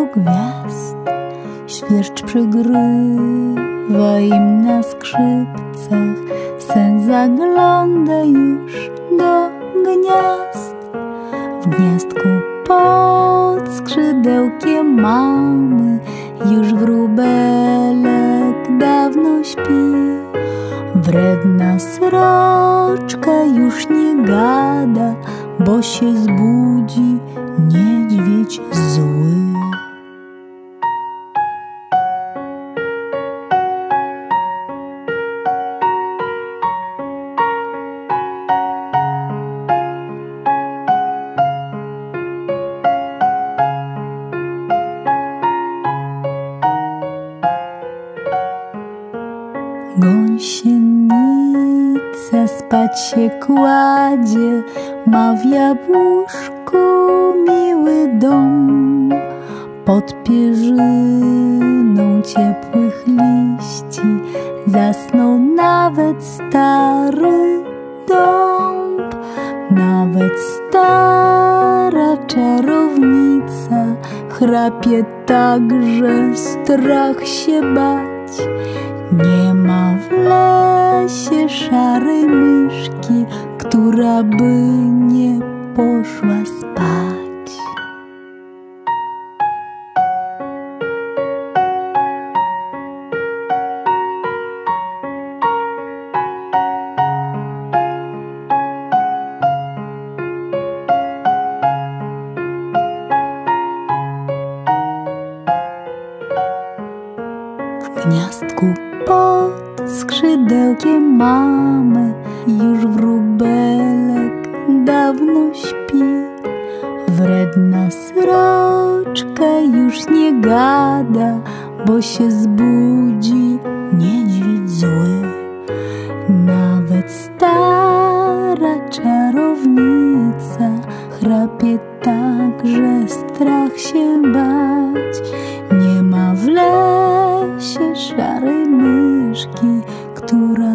gwiazd. Świerszcz przygrywa im na skrzypcach, sen zagląda już do gniazd. W gniazdku pod skrzydełkiem mamy już wróbelek dawno śpi. Wredna sroczka już nie gada, bo się zbudzi niedźwiedź zły. Gąsienica spać się kładzie, ma w jabłuszku miły dom. Pod pierzyną ciepłych liści zasnął nawet stary dąb. Nawet stara czarownica chrapie tak, że strach się bać. Nie ma w lesie szarej myszki, która by nie poszła spać. W gniazdku pod skrzydełkiem mamy już wróbelek dawno śpi. Wredna sroczka już nie gada, bo się zbudzi niedźwiedź zły. Nawet stara czarownica chrapie tak, że strach się bać. Nie ma w lesie szarej myszki, która